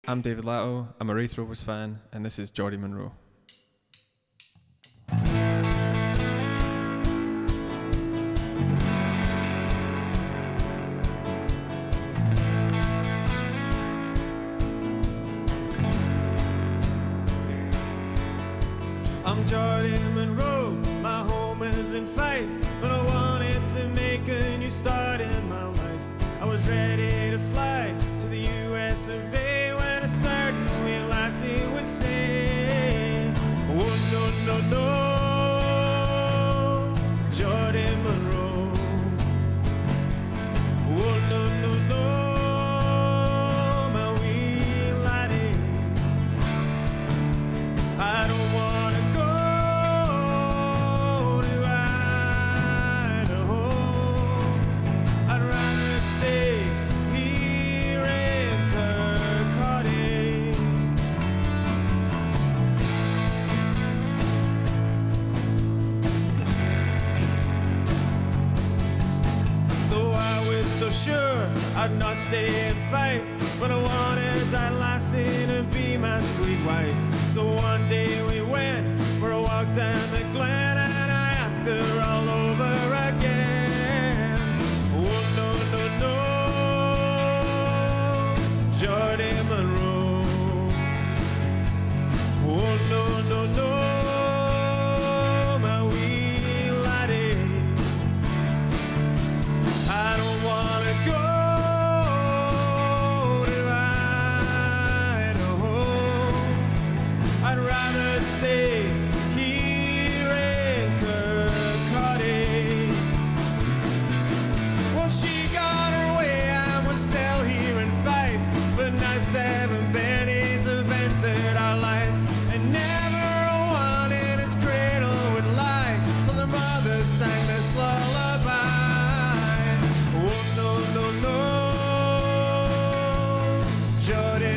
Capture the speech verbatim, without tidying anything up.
I'm David Latto, I'm a Raith Rovers fan, and this is Geordie Munro. I'm Geordie Munro, my home is in Fife, but I wanted to make a new start in my life. I was ready to fly to the U S of A when a certain wee lassie would say, oh no, no, no, Geordie Munro. Oh no, no, no, my wee laddie. I don't wanna go to Idaho. I'd rather stay here in Kirkcaldy. Though I was so sure I'd not stay in Fife, but I wanted that lassie to be my sweet wife. So one day we went for a walk down the glen, and I asked her all over again. Oh no, no, no, Geordie Munro. Oh no, no, no, my wee laddie. I don't wanna go to Idaho. I'd rather stay here in Kirkcaldy. Well, she got her way, I was still here in Fife, but now seven Bennies have entered our lives, and never a one in his cradle would lie till their mother sang this lullaby. Oh no, no, no, Geordie